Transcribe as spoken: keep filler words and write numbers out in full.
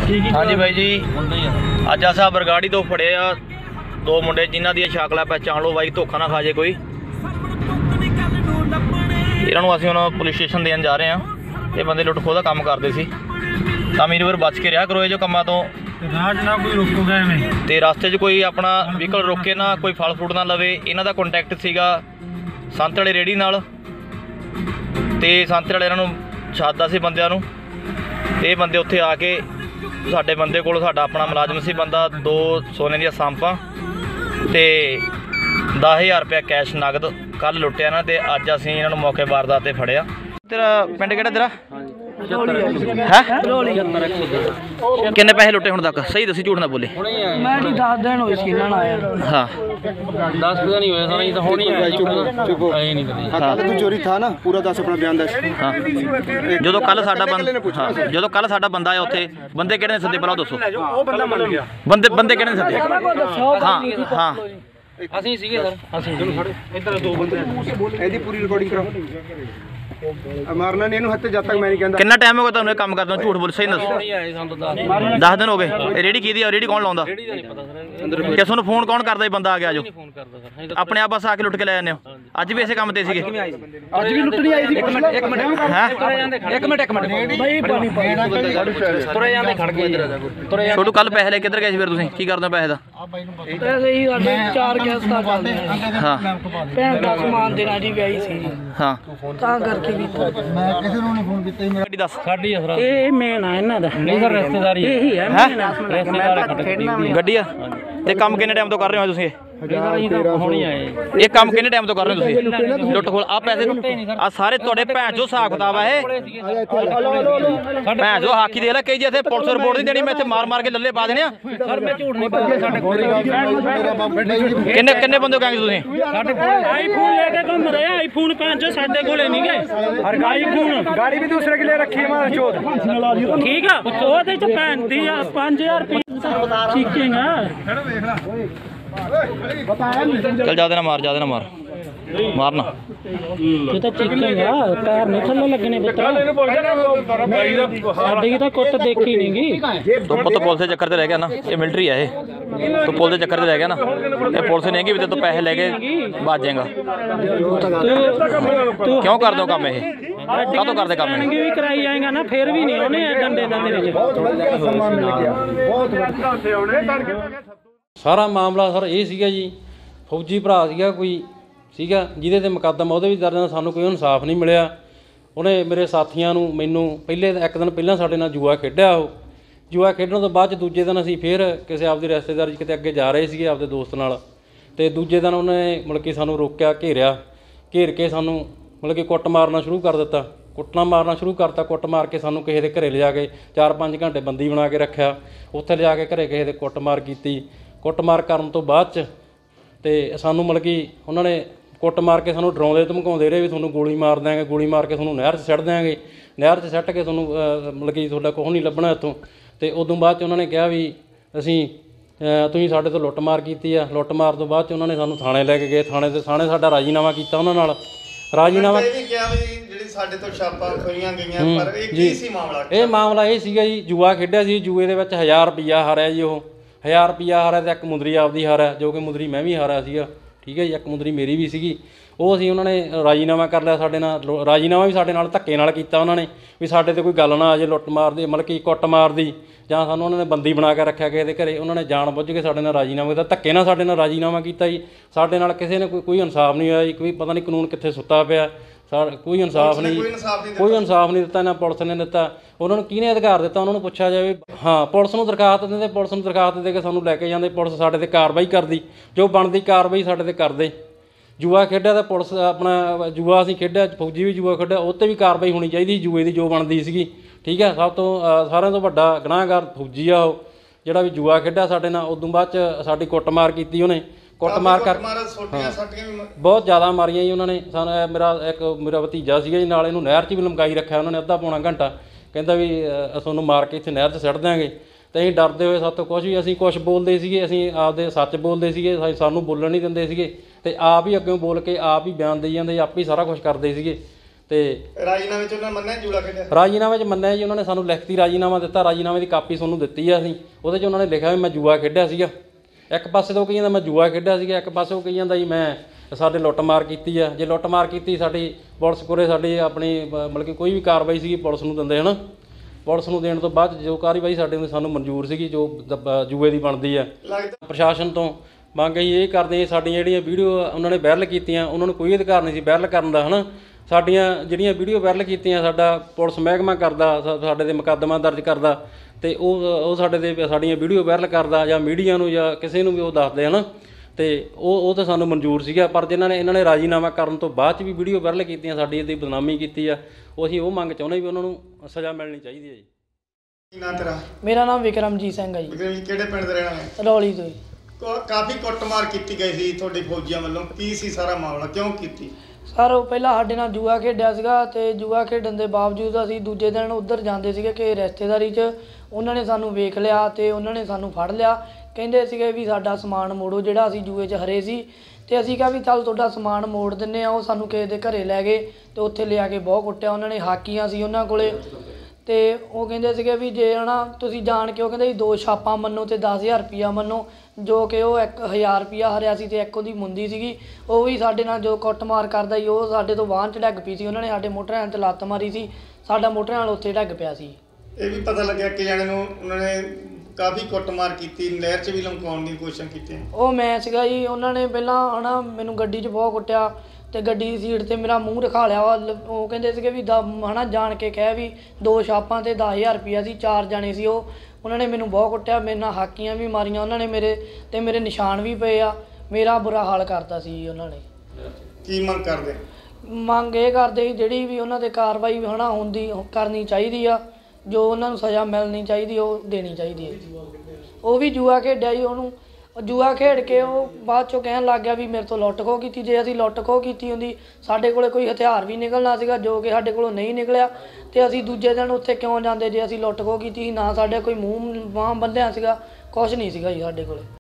हाँ जी भाई जी, अज अस बरगाड़ी तो फड़े आ दो मुंडे जिन्हों दी शक्ल पहचान लो भाई, धोखा ना खा जे कोई। इन्हों असीं हुण पुलिस स्टेशन देन जा रहे हैं। ये बंदे लुट खोह दा काम करते सी, तां मीर बच के रहा करो जो कामां तो। ते रास्ते च कोई अपना व्हीकल रोके ना, कोई फल फ्रूट ना लवे। इन्हां दा कॉन्टैक्ट सीगा संत वाले रेहड़ी नाल, ते संत वाले इन्हां नूं छादा सी बंदियां नूं। ते बंदे उत्थे आके साडे बंदे कोल साडा अपना मुलाजम सी बंदा, दो सोने दी सांपां ते दस हज़ार रुपया कैश नगद कल लुटिया ना। ते अज असीं इन्हां नूं मौके वारदात ते फड़िया। तेरा पिंड किहड़ा तेरा है? किन्ने पैसे लुटे हुण तक? सही दसी, झूठ ना बोले। मैं जी दस दिन होए सी इन्हां नाल आया। हाँ दस दिन ही होए सारा, ये तो होनी है। चुप चुप आए नहीं कभी। हां कल तू चोरी था ना, पूरा दस अपना बयान दस। हाँ जो कल साडा बंदा, हाँ जो कल साडा बंदा आया उत्थे बंदे किहड़े ने सद्दे? भला दसो। ओ बंदा मान गया। बंदे बंदे किहड़े ने सद्दे? हाँ हाँ ਅਸੀਂ ਸੀਗੇ ਸਰ, ਅਸੀਂ इधर दो बंदे ਇਹਦੀ पूरी रिकॉर्डिंग कराओ। मारना नहीं इन्हू हत्ते जद तक मैं नहीं कहंदा। कितना टाइम हो गया तुहानू काम करदे? झूठ बोल, सही दस। ਨਹੀਂ ਆਏ ਸਾਨੂੰ ਤਾਂ ਦਸ दस दिन हो गए। रेहड़ी की दी? रेहड़ी कौन लाਉਂਦਾ? ਰੇੜੀ ਦਾ ਨਹੀਂ ਪਤਾ ਸਰ, ਕਿ ਤੁਹਾਨੂੰ ਫੋਨ ਕੌਣ ਕਰਦਾ? ਜੀ ਬੰਦਾ ਆ ਗਿਆ ਜੋ ਫੋਨ ਕਰਦਾ ਸਰ। ਆਪਣੇ ਆਪ ਬਸ ਆ ਕੇ ਲੁੱਟ ਕੇ ਲੈ ਜਾਂਦੇ ਹੋ। ਅੱਜ ਵੀ ਇਸੇ ਕੰਮ ਤੇ ਸੀਗੇ? ਅੱਜ ਵੀ ਲੁੱਟਣੀ ਆਈ ਸੀ। ਇੱਕ ਮਿੰਟ ਇੱਕ ਮਿੰਟ ਹੈ ਤੁਰੇ ਜਾਂਦੇ ਖੜ, ਇੱਕ ਮਿੰਟ ਇੱਕ ਮਿੰਟ भाई पानी पानी ਤੁਰੇ ਜਾਂਦੇ ਖੜ ਗਏ ਤੁਰੇ ਛੋਟੂ ਕੱਲ ਪੈਸੇ ਲੈ ਕਿੱਧਰ ਗਏ ਸੀ ਫਿਰ ਤੁਸੀਂ? ਕੀ ਕਰਦੇ ਹੋ ਪੈਸੇ ਦਾ? पैसे ही साडे चार किस्तां चलदे हैं। ਹਾਂ भैन दा समान देना जी व्याही सी जी, ਹਾਂ तां करके भी मैं किसी ਨੂੰ ਨਹੀਂ ਫੋਨ ਕੀਤਾ ਜੀ। ਗੱਡੀ ਦੱਸ। ਸਾਡੀ ਆ ਸਰ, ये मेन है इन्हां दा। ਨਹੀਂ ਸਰ ਰਿਸ਼ਤੇਦਾਰੀ ਹੈ। यही है है? मेन ਰਿਸ਼ਤੇਦਾਰ ਗੱਡੀ ਆ ਤੇ ਕੰਮ ਕਿੰਨੇ ਟਾਈਮ ਤੋਂ ਕਰ ਰਹੇ ਹੋ ਤੁਸੀਂ? ਹੋਣੀ ਆਏ ਇਹ ਕੰਮ ਕਿੰਨੇ ਟਾਈਮ ਤੋਂ ਕਰ ਰਹੇ ਹੋ ਤੁਸੀਂ? ਲੁੱਟ ਖੋਲ ਆ ਪੈਸੇ ਆ ਸਾਰੇ ਤੁਹਾਡੇ ਭੈਣ ਚੋ ਹਿਸਾਬ ਕਿਤਾਬ ਆ ਇਹ? ਭੈਣ ਚੋ ਹਾਕੀ ਦੇ ਲੈ ਕਈ ਜੇ ਇੱਥੇ ਪੁਲਿਸ ਰਿਪੋਰਟ ਨਹੀਂ ਦੇਣੀ, ਮੈਂ ਇੱਥੇ ਮਾਰ ਮਾਰ ਕੇ ਲੱਲੇ ਪਾ ਦੇਣੇ ਆ। ਸਰ ਮੈਂ ਝੂਠ ਨਹੀਂ ਬੋਲਦਾ, ਸਾਡੇ ਕੋਲ ਕਿੰਨੇ ਕਿੰਨੇ ਬੰਦੇ ਕਹਾਂਗੇ ਤੁਸੀਂ? ਸਾਡੇ ਕੋਲ ਆਈਫੋਨ ਲੈ ਕੇ ਘੁੰਮ ਰਹੇ ਆ। ਆਈਫੋਨ ਪੰਜ ਸਾਡੇ ਕੋਲੇ ਨਹੀਂ ਗਏ। ਹਰ ਆਈਫੋਨ गाड़ी भी दूसरे के लिए रखी है हमारा चोर। ਠੀਕ ਆ, ਉਹਦੇ ਚ ਭੈਣ ਦੀ ਆ ਪੰਜ ਹਜ਼ਾਰ ਰੁਪਏ ਚੀਕੇਗਾ। चल जा देना मार, जा देना मार, मारना ये तो चीखेगा, पैर नहीं थल्ले लगने पुत्र। साडी की तो कुट देखी नहीं गी। तो पुत पुलिस के चक्कर ते रह गया ना, ये मिलिट्री है ये, तो पुलिस के चक्कर ते रह गया ना। ये पुलिस नहीं है भी तो पैसे लेके भाज जाएगा। क्यों कर दो काम ये? क्या तो कर दे काम भी कराई जाएगा ना, फिर भी नहीं होने डंडे दा तेरे च। ਸਾਰਾ ਮਾਮਲਾ ਸਰ ਇਹ ਸੀਗਾ ਜੀ, ਫੌਜੀ ਭਰਾ ਸੀਗਾ ਕੋਈ ਸੀਗਾ ਜਿਹਦੇ ਤੇ ਮੁਕੱਦਮਾ ਉਹਦੇ ਵੀ ਦਰਜ ਨਾਲ, ਸਾਨੂੰ ਕੋਈ ਇਨਸਾਫ ਨਹੀਂ ਮਿਲਿਆ। ਉਹਨੇ ਮੇਰੇ ਸਾਥੀਆਂ ਨੂੰ, ਮੈਨੂੰ ਪਹਿਲੇ ਇੱਕ ਦਿਨ ਪਹਿਲਾਂ ਸਾਡੇ ਨਾਲ ਜੂਆ ਖੇਡਿਆ। ਉਹ ਜੂਆ ਖੇਡਣ ਤੋਂ ਬਾਅਦ 'ਚ ਦੂਜੇ ਦਿਨ ਅਸੀਂ ਫਿਰ ਕਿਸੇ ਆਪਦੀ ਰਿਸ਼ਤੇਦਾਰੀ 'ਚ ਕਿਤੇ ਅੱਗੇ ਜਾ ਰਹੇ ਸੀਗੇ ਆਪਦੇ ਦੋਸਤ ਨਾਲ, ਅਤੇ ਦੂਜੇ ਦਿਨ ਉਹਨੇ ਮਤਲਬ ਕਿ ਸਾਨੂੰ ਰੋਕਿਆ, ਘੇਰਿਆ, ਘੇਰ ਕੇ ਸਾਨੂੰ ਮਤਲਬ ਕਿ ਕੁੱਟ ਮਾਰਨਾ ਸ਼ੁਰੂ ਕਰ ਦਿੱਤਾ। ਕੁੱਟਣਾ ਮਾਰਨਾ ਸ਼ੁਰੂ ਕਰਤਾ। ਕੁੱਟ ਮਾਰ ਕੇ ਸਾਨੂੰ ਕਿਸੇ ਦੇ ਘਰੇ ਲਿਜਾ ਕੇ ਚਾਰ ਪੰਜ ਘੰਟੇ ਬੰਦੀ ਬਣਾ ਕੇ ਰੱਖਿਆ। ਉੱਥੇ ਲਿਜਾ ਕੇ ਘਰੇ ਕਿਸੇ ਦੇ ਕੁੱਟਮਾਰ ਕੀਤੀ। ਕੁੱਟਮਾਰ ਕਰਨ ਤੋਂ ਬਾਅਦ 'ਚ ਅਤੇ ਸਾਨੂੰ ਮਤਲਬ ਕਿ ਉਹਨਾਂ ਨੇ ਕੁੱਟ ਮਾਰ ਕੇ ਸਾਨੂੰ ਡਰਾਉਂਦੇ ਧਮਕਾਉਂਦੇ ਰਹੇ ਵੀ ਤੁਹਾਨੂੰ ਗੋਲੀ ਮਾਰ ਦਿਆਂਗੇ, ਗੋਲੀ ਮਾਰ ਕੇ ਤੁਹਾਨੂੰ ਨਹਿਰ 'ਚ ਸੁੱਟ ਦਿਆਂਗੇ, ਨਹਿਰ 'ਚ ਸੁੱਟ ਕੇ ਤੁਹਾਨੂੰ ਮਤਲਬ ਕਿ ਤੁਹਾਡਾ ਕੁਛ ਨਹੀਂ ਲੱਭਣਾ ਇੱਥੋਂ। ਅਤੇ ਉਦੋਂ ਬਾਅਦ 'ਚ ਉਹਨਾਂ ਨੇ ਕਿਹਾ ਵੀ ਅਸੀਂ ਤੁਸੀਂ ਸਾਡੇ ਤੋਂ ਲੁੱਟ ਮਾਰ ਕੀਤੀ ਆ। ਲੁੱਟ ਮਾਰ ਤੋਂ ਬਾਅਦ 'ਚ ਉਹਨਾਂ ਨੇ ਸਾਨੂੰ ਥਾਣੇ ਲੈ ਕੇ ਗਏ। ਥਾਣੇ ਤੇ ਥਾਣੇ ਸਾਡਾ ਰਾਜੀਨਾਮਾ ਕੀਤਾ ਉਹਨਾਂ ਨਾਲ। ਰਾਜੀਨਾਮਾ ਜਿਹੜੀ ਸਾਡੇ ਤੋਂ ਛਾਪਾਂ ਖੋਈਆਂ ਗਈਆਂ, ਪਰ ਇਹ ਕੀ ਸੀ ਮਾਮਲਾ? ਇਹ ਮਾਮਲਾ ਇਹ ਸੀਗਾ ਜੀ, ਜੂਆ ਖੇਡਿਆ ਸੀ। ਜੂਏ ਦੇ ਵਿੱਚ ਹਜ਼ਾਰ ਰੁਪਈਆ ਹਾਰਿਆ ਜੀ। ਉਹ ਹਜ਼ਾਰ ਰੁਪਈਆ ਹਾਰਿਆ ਅਤੇ ਇੱਕ ਮੁੰਦਰੀ ਆਪਦੀ ਹਾਰਿਆ, ਜੋ ਕਿ ਮੁੰਦਰੀ ਮੈਂ ਵੀ ਹਾਰਿਆ ਸੀਗਾ। ਠੀਕ ਹੈ ਜੀ, ਇੱਕ ਮੁੰਦਰੀ ਮੇਰੀ ਵੀ ਸੀਗੀ। ਉਹ ਅਸੀਂ ਉਹਨਾਂ ਨੇ ਰਾਜੀਨਾਮਾ ਕਰ ਲਿਆ ਸਾਡੇ ਨਾਲ। ਰਾਜੀਨਾਮਾ ਵੀ ਸਾਡੇ ਨਾਲ ਧੱਕੇ ਨਾਲ ਕੀਤਾ ਉਹਨਾਂ ਨੇ, ਵੀ ਸਾਡੇ 'ਤੇ ਕੋਈ ਗੱਲ ਨਾ ਆ ਜੇ ਲੁੱਟ ਮਾਰਦੀ, ਮਤਲਬ ਕਿ ਕੁੱਟ ਮਾਰਦੀ, ਜਾਂ ਸਾਨੂੰ ਉਹਨਾਂ ਨੇ ਬੰਦੀ ਬਣਾ ਕੇ ਰੱਖਿਆ ਕਿਸੇ ਦੇ ਘਰੇ। ਉਹਨਾਂ ਨੇ ਜਾਣ ਬੁੱਝ ਕੇ ਸਾਡੇ ਨਾਲ ਰਾਜੀਨਾਮਾ ਕੀਤਾ, ਧੱਕੇ ਨਾਲ ਸਾਡੇ ਨਾਲ ਰਾਜੀਨਾਮਾ ਕੀਤਾ ਜੀ। ਸਾਡੇ ਨਾਲ ਕਿਸੇ ਨੇ ਕੋਈ ਕੋਈ ਇਨਸਾਫ ਨਹੀਂ ਹੋਇਆ ਜੀ। ਕੋਈ ਪਤਾ ਨਹੀਂ ਕਾਨੂੰਨ ਕਿੱਥੇ ਸੁੱਤਾ ਪਿਆ। ਸਾ ਕੋਈ ਇਨਸਾਫ ਨਹੀਂ, ਕੋਈ ਇਨਸਾਫ ਨਹੀਂ ਦਿੱਤਾ, ਨਾ ਪੁਲਿਸ ਨੇ ਦਿੱਤਾ। ਉਹਨਾਂ ਨੂੰ ਕਿਹਨੇ ਅਧਿਕਾਰ ਦਿੱਤਾ? ਉਹਨਾਂ ਨੂੰ ਪੁੱਛਿਆ ਜਾਵੇ। ਹਾਂ, ਪੁਲਿਸ ਨੂੰ ਦਰਖਾਸਤ ਦਿੰਦੇ, ਪੁਲਿਸ ਨੂੰ ਦਰਖਾਸਤ ਦੇ ਕੇ ਸਾਨੂੰ ਲੈ ਕੇ ਜਾਂਦੇ। ਪੁਲਿਸ ਸਾਡੇ 'ਤੇ ਕਾਰਵਾਈ ਕਰਦੀ, ਜੋ ਬਣਦੀ ਕਾਰਵਾਈ ਸਾਡੇ 'ਤੇ ਕਰਦੇ। ਜੂਆ ਖੇਡਿਆ ਤਾਂ ਪੁਲਿਸ ਆਪਣਾ ਜੂਆ ਅਸੀਂ ਖੇਡਿਆ, ਫੌਜੀ ਵੀ ਜੂਆ ਖੇਡਿਆ, ਉਹ 'ਤੇ ਵੀ ਕਾਰਵਾਈ ਹੋਣੀ ਚਾਹੀਦੀ ਜੂਏ ਦੀ ਜੋ ਬਣਦੀ ਸੀਗੀ। ਠੀਕ ਹੈ, ਸਭ ਤੋਂ ਸਾਰਿਆਂ ਤੋਂ ਵੱਡਾ ਗੁਨਾਹਗਾਰ ਫੌਜੀ ਆ ਉਹ, ਜਿਹੜਾ ਵੀ ਜੂਆ ਖੇਡਿਆ ਸਾਡੇ ਨਾਲ। ਉਦੋਂ ਬਾਅਦ 'ਚ ਸਾਡੀ ਕੁੱਟਮਾਰ ਕੀਤੀ ਉਹਨੇ। ਕੁੱਟਮਾਰ ਕਰ ਬਹੁਤ ਜ਼ਿਆਦਾ ਮਾਰੀਆਂ ਜੀ ਉਹਨਾਂ ਨੇ ਸਾਨੂੰ। ਮੇਰਾ ਇੱਕ ਮੇਰਾ ਭਤੀਜਾ ਸੀਗਾ ਜੀ ਨਾਲ, ਇਹਨੂੰ ਨਹਿਰ 'ਚ ਵੀ ਲਮਕਾਈ ਰੱਖਿਆ ਉਹਨਾਂ ਨੇ ਅੱਧਾ ਪੌਣਾ ਘੰਟਾ। ਕਹਿੰਦਾ ਵੀ ਤੁਹਾਨੂੰ ਮਾਰ ਕੇ ਇੱਥੇ ਨਹਿਰ 'ਚ ਸੁੱਟ ਦਿਆਂਗੇ। ਅਤੇ ਅਸੀਂ ਡਰਦੇ ਹੋਏ ਸਾਤੋਂ ਕੁਛ ਵੀ, ਅਸੀਂ ਕੁਛ ਬੋਲਦੇ ਸੀਗੇ, ਅਸੀਂ ਆਪਦੇ ਸੱਚ ਬੋਲਦੇ ਸੀਗੇ, ਸਾਨੂੰ ਬੋਲਣ ਨਹੀਂ ਦਿੰਦੇ ਸੀਗੇ। ਅਤੇ ਆਪ ਹੀ ਅੱਗੋਂ ਬੋਲ ਕੇ ਆਪ ਹੀ ਬਿਆਨ ਦੇਈ ਜਾਂਦੇ, ਆਪ ਹੀ ਸਾਰਾ ਕੁਛ ਕਰਦੇ ਸੀਗੇ। ਤੇ ਰਾਜੀਨਾਮੇ ਚ ਉਹਨਾਂ ਮੰਨਿਆ ਜੂਆ ਖੇਡਿਆ? ਰਾਜੀਨਾਮੇ 'ਚ ਮੰਨਿਆ ਜੀ, ਉਹਨਾਂ ਨੇ ਸਾਨੂੰ ਲਿਖਤੀ ਰਾਜੀਨਾਮਾ ਦਿੱਤਾ, ਰਾਜੀਨਾਮੇ ਦੀ ਕਾਪੀ ਤੁਹਾਨੂੰ ਦਿੱਤੀ ਆ ਅਸੀਂ। ਉਹਦੇ 'ਚ ਉਹਨਾਂ ਨੇ ਲਿਖਿਆ ਵੀ ਮੈਂ ਜੂਆ ਖੇਡਿਆ ਸੀਗਾ। ਇੱਕ ਪਾਸੇ ਤੋਂ ਉਹ ਕਹੀ ਜਾਂਦਾ ਮੈਂ ਜੂਆ ਖੇਡਿਆ ਸੀਗਾ, ਇੱਕ ਪਾਸੇ ਉਹ ਕਹੀ ਜਾਂਦਾ ਜੀ ਮੈਂ ਸਾਡੇ ਲੁੱਟਮਾਰ ਕੀਤੀ ਆ। ਜੇ ਲੁੱਟਮਾਰ ਕੀਤੀ ਸਾਡੀ ਪੁਲਿਸ ਕੋਲੇ ਸਾਡੀ ਆਪਣੀ ਮਤਲਬ ਕਿ ਕੋਈ ਵੀ ਕਾਰਵਾਈ ਸੀਗੀ ਪੁਲਿਸ ਨੂੰ ਦਿੰਦੇ ਹਨ, ਪੁਲਿਸ ਨੂੰ ਦੇਣ ਤੋਂ ਬਾਅਦ ਜੋ ਕਾਰਵਾਈ ਸਾਡੇ ਨੂੰ ਸਾਨੂੰ ਮਨਜ਼ੂਰ ਸੀਗੀ ਜੋ ਜੂਏ ਦੀ ਬਣਦੀ ਆ। ਪ੍ਰਸ਼ਾਸਨ ਤੋਂ ਮੰਗ ਅਸੀਂ ਇਹ ਕਰਦੇ ਹਾਂ, ਸਾਡੀਆਂ ਜਿਹੜੀਆਂ ਵੀਡੀਓ ਉਹਨਾਂ ਨੇ ਵਾਇਰਲ ਕੀਤੀਆਂ ਉਹਨਾਂ ਨੂੰ ਕੋਈ ਅਧਿਕਾਰ ਨਹੀਂ ਸੀ ਵਾਇਰਲ ਕਰਨ ਦਾ, ਹੈ ਨਾ। ਸਾਡੀਆਂ ਜਿਹੜੀਆਂ ਵੀਡੀਓ ਵਾਇਰਲ ਕੀਤੀਆਂ ਸਾਡਾ ਪੁਲਿਸ ਮਹਿਕਮਾ ਕਰਦਾ, ਸਾਡੇ 'ਤੇ ਮੁਕੱਦਮਾ ਦਰਜ ਕਰਦਾ, ਅਤੇ ਉਹ ਉਹ ਸਾਡੇ 'ਤੇ ਸਾਡੀਆਂ ਵੀਡੀਓ ਵਾਇਰਲ ਕਰਦਾ ਜਾਂ ਮੀਡੀਆ ਨੂੰ ਜਾਂ ਕਿਸੇ ਨੂੰ ਵੀ ਉਹ ਦੱਸਦੇ ਹੈ ਨਾ, ਅਤੇ ਉਹ ਉਹ ਤਾਂ ਸਾਨੂੰ ਮਨਜ਼ੂਰ ਸੀਗਾ। ਪਰ ਜਿਨ੍ਹਾਂ ਨੇ ਇਹਨਾਂ ਨੇ ਰਾਜੀਨਾਮਾ ਕਰਨ ਤੋਂ ਬਾਅਦ 'ਚ ਵੀ ਵੀਡੀਓ ਵਾਇਰਲ ਕੀਤੀਆਂ, ਸਾਡੀ ਇਹਦੀ ਬਦਨਾਮੀ ਕੀਤੀ ਆ, ਉਹ ਅਸੀਂ ਉਹ ਮੰਗ ਚਾਹੁੰਦੇ ਵੀ ਉਹਨਾਂ ਨੂੰ ਸਜ਼ਾ ਮਿਲਣੀ ਚਾਹੀਦੀ ਹੈ ਜੀ। ਕੀ ਨਾਂ ਤੇਰਾ? ਮੇਰਾ ਨਾਮ ਵਿਕਰਮਜੀਤ ਸਿੰਘ ਹੈ ਜੀ। ਵਿਕਰਮ ਜੀ ਕਿਹੜੇ ਪਿੰਡ ਦੇ ਰਹਿਣ ਵਾਲੇ? ਰੌਲੀ ਤੋਂ ਜੀ। ਕਾਫੀ ਕੁੱਟਮਾਰ ਕੀਤੀ ਗਈ ਸੀ ਤੁਹਾਡੇ ਫੌਜੀਆਂ ਵੱਲੋਂ, ਕੀ ਸੀ ਸਾਰਾ ਮਾਮਲਾ, ਕਿਉਂ ਕੀਤੀ? ਸਰ ਉਹ ਪਹਿਲਾਂ ਸਾਡੇ ਨਾਲ ਜੂਆ ਖੇਡਿਆ ਸੀਗਾ ਅਤੇ ਜੂਆ ਖੇਡਣ ਦੇ ਬਾਵਜੂਦ ਅਸੀਂ ਦੂਜੇ ਦਿਨ ਉੱਧਰ ਜਾਂਦੇ ਸੀਗੇ ਕਿ ਰਿਸ਼ਤੇਦਾਰੀ 'ਚ ਉਹਨਾਂ ਨੇ ਸਾਨੂੰ ਵੇਖ ਲਿਆ ਅਤੇ ਉਹਨਾਂ ਨੇ ਸਾਨੂੰ ਫੜ ਲਿਆ। ਕਹਿੰਦੇ ਸੀਗੇ ਵੀ ਸਾਡਾ ਸਮਾਨ ਮੋੜੋ ਜਿਹੜਾ ਅਸੀਂ ਜੂਏ 'ਚ ਹਰੇ ਸੀ, ਅਤੇ ਅਸੀਂ ਕਿਹਾ ਵੀ ਚੱਲ ਤੁਹਾਡਾ ਸਮਾਨ ਮੋੜ ਦਿੰਦੇ ਆ। ਉਹ ਸਾਨੂੰ ਕਿਸੇ ਦੇ ਘਰੇ ਲੈ ਗਏ ਅਤੇ ਉੱਥੇ ਲਿਆ ਕੇ ਬਹੁਤ ਕੁੱਟਿਆ ਉਹਨਾਂ ਨੇ। ਹਾਕੀਆਂ ਸੀ ਉਹਨਾਂ ਕੋਲੇ, ਅਤੇ ਉਹ ਕਹਿੰਦੇ ਸੀਗੇ ਵੀ ਜੇ ਹੈ ਨਾ ਤੁਸੀਂ ਜਾਣ ਕੇ, ਉਹ ਕਹਿੰਦੇ ਵੀ ਦੋ ਛਾਪਾਂ ਮੰਨੋ ਅਤੇ ਦਸ ਹਜ਼ਾਰ ਰੁਪਈਆ ਮੰਨੋ, ਜੋ ਕਿ ਉਹ ਇੱਕ ਹਜ਼ਾਰ ਰੁਪਈਆ ਹਰਿਆ ਸੀ ਅਤੇ ਇੱਕ ਉਹਦੀ ਮੁੰਦੀ ਸੀਗੀ। ਉਹ ਵੀ ਸਾਡੇ ਨਾਲ ਜੋ ਕੁੱਟਮਾਰ ਕਰਦਾ ਸੀ ਉਹ ਸਾਡੇ ਤੋਂ ਵਾਹਨ 'ਚ ਡਿੱਗ ਪਈ ਸੀ। ਉਹਨਾਂ ਨੇ ਸਾਡੇ ਮੋਟਰਸਾਈਕਲ 'ਤੇ ਲੱਤ ਮਾਰੀ ਸੀ, ਸਾਡਾ ਮੋਟਰਸਾਈਕਲ ਉੱਥੇ ਡਿੱਗ ਪਿਆ ਸੀ। ਇਹ ਵੀ ਪਤਾ ਲੱਗਿਆ ਕਿ ਜਾਣੇ ਨੂੰ ਉਹਨਾਂ ਨੇ ਕਾਫੀ ਕੁੱਟਮਾਰ ਕੀਤੀ, ਨਹਿਰ 'ਚ ਵੀ ਲਮਕਾਉਣ ਦੀ ਕੋਸ਼ਿਸ਼ ਕੀਤੀ। ਉਹ ਮੈਂ ਸੀਗਾ ਜੀ। ਉਹਨਾਂ ਨੇ ਪਹਿਲਾਂ ਹੈ ਨਾ ਮੈਨੂੰ ਗੱਡੀ 'ਚ ਬਹੁਤ ਕੁੱਟਿਆ ਅਤੇ ਗੱਡੀ ਦੀ ਸੀਟ 'ਤੇ ਮੇਰਾ ਮੂੰਹ ਰਖਾ ਲਿਆ ਵਾ। ਉਹ ਕਹਿੰਦੇ ਸੀਗੇ ਵੀ ਦ ਹੈ ਨਾ ਜਾਣ ਕੇ ਕਹਿ ਵੀ ਦੋ ਛਾਪਾਂ ਅਤੇ ਦਸ ਹਜ਼ਾਰ ਰੁਪਈਆ ਸੀ, ਚਾਰ ਜਾਣੇ ਸੀ ਉਹ। ਉਹਨਾਂ ਨੇ ਮੈਨੂੰ ਬਹੁਤ ਕੁੱਟਿਆ, ਮੇਰੇ ਨਾਲ ਹਾਕੀਆਂ ਵੀ ਮਾਰੀਆਂ ਉਹਨਾਂ ਨੇ ਮੇਰੇ, ਅਤੇ ਮੇਰੇ ਨਿਸ਼ਾਨ ਵੀ ਪਏ ਆ। ਮੇਰਾ ਬੁਰਾ ਹਾਲ ਕਰਤਾ ਸੀ ਉਹਨਾਂ ਨੇ। ਕੀ ਮੰਗ ਕਰਦੇ? ਮੰਗ ਇਹ ਕਰਦੇ ਜਿਹੜੀ ਵੀ ਉਹਨਾਂ 'ਤੇ ਕਾਰਵਾਈ ਹੈ ਨਾ ਹੁੰਦੀ ਕਰਨੀ ਚਾਹੀਦੀ ਆ, ਜੋ ਉਹਨਾਂ ਨੂੰ ਸਜ਼ਾ ਮਿਲਣੀ ਚਾਹੀਦੀ ਉਹ ਦੇਣੀ ਚਾਹੀਦੀ ਹੈ। ਉਹ ਵੀ ਜੂਆ ਖੇਡਿਆ ਜੀ, ਉਹਨੂੰ ਜੂਆ ਖੇਡ ਕੇ ਉਹ ਬਾਅਦ 'ਚੋਂ ਕਹਿਣ ਲੱਗ ਗਿਆ ਵੀ ਮੇਰੇ ਤੋਂ ਲੁੱਟ ਖੋਹ ਕੀਤੀ। ਜੇ ਅਸੀਂ ਲੁੱਟ ਖੋਹ ਕੀਤੀ ਹੁੰਦੀ ਸਾਡੇ ਕੋਲ ਕੋਈ ਹਥਿਆਰ ਵੀ ਨਿਕਲਣਾ ਸੀਗਾ, ਜੋ ਕਿ ਸਾਡੇ ਕੋਲੋਂ ਨਹੀਂ ਨਿਕਲਿਆ, ਅਤੇ ਅਸੀਂ ਦੂਜੇ ਦਿਨ ਉੱਥੇ ਕਿਉਂ ਜਾਂਦੇ ਜੇ ਅਸੀਂ ਲੁੱਟ ਖੋਹ ਕੀਤੀ ਸੀ। ਨਾ ਸਾਡੇ ਕੋਈ ਮੂੰਹ ਬਾਂਹ ਬੰਨ੍ਹਿਆ ਸੀਗਾ, ਕੁਛ ਨਹੀਂ ਸੀਗਾ ਜੀ ਸਾਡੇ ਕੋਲ।